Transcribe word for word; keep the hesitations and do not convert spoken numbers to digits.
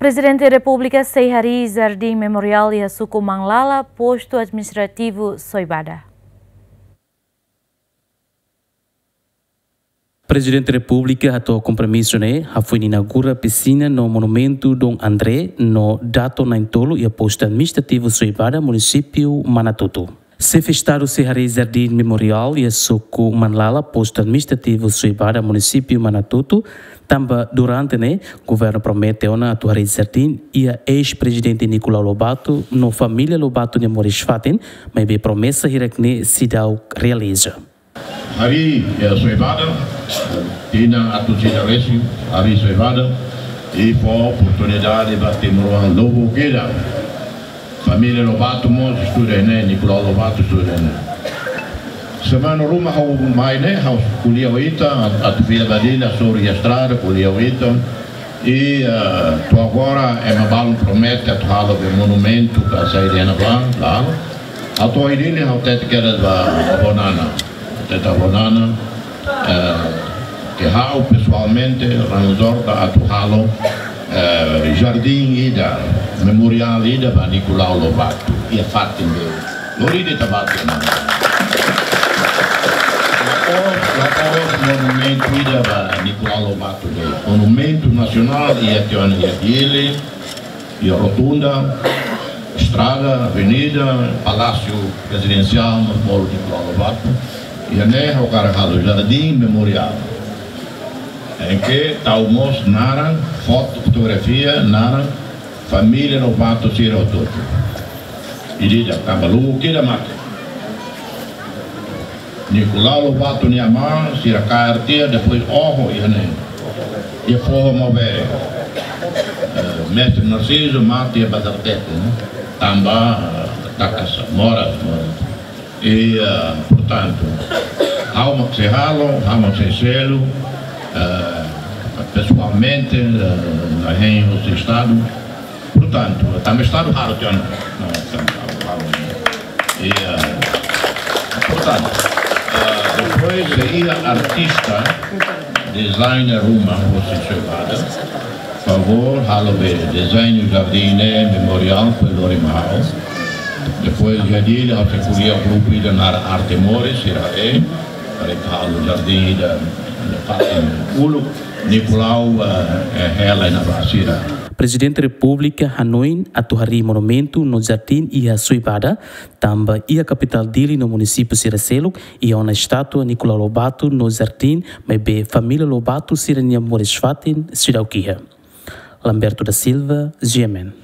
Presidente da República Seyhari Jardim Memorial e a Suku Manglala, posto administrativo Soibada. Presidente da República atua compromisso né, a foi inaugura piscina no monumento Dom André no dato Naintolo e a posto administrativo Soibada, município Manatuto. Se festado Seyhari Jardim Memorial e a Suku Manglala, posto administrativo Soibada, município Manatuto, também durante né, o governo promete ona atuar Jardim e a ex-presidente Nicolau Lobato no família Lobato de Moris Fatin, mas bem promessa que se dá realiza. Hari ya Soibada, tina atu tina resi, Hari Soibada, e for oportunidade de bater moral novo que dá. Família Lobato mos estuda né, Nicolau Lobato estuda né. Semana rumah hau mai né, hau kuliah oita, atu filha badila sobre a estrada, kuliah oita. E uh, tu agora é uma bala promete atu halo de monumento para sair de na plan, lá. Atu idile hau tete que era da Bonana. Da Bonana, uh, que hau pessoalmente ranzor da atu halo uh, Jardim Ida, Memorial Ida para Nicolau Lobato e a Fatin de Loride Tabate na o monumento Ida para Nicolau Lobato de monumento nacional e a Tiana Yadile e a rotunda estrada, avenida, palácio presidencial no Moro Nicolau Lobato e a Nerra o Caracalo Jardim Memorial em que taumos nara foto fotografia nara família Lobato Sira Ototo e diz Cabalu que da mate Nicolau Lobato Niamá Sira Cartia depois Ojo e Ané e Forro Mobé Mestre Narciso Mate e Badartete Tamba Tacas Moras e portanto Alma Serralo Alma Senselo pessoalmente na região do estado, portanto, também estado raro tem e portanto depois seria artista designer Ruma você chegada favor halo design Jardim Memorial pelo Rimao depois já dele a secretaria grupo da na arte Mores será é para halo Jardim da Ulu Nicolau ela na Brasília. Presidente da República Hanoi atuari monumento no Jardim e a Soibada, também e a capital dele no município Siracelo e uma estátua Nicolau Lobato no Jardim, mas bem família Lobato Sirania Moris Fatin, Cidauquia. Lamberto da Silva, G M N.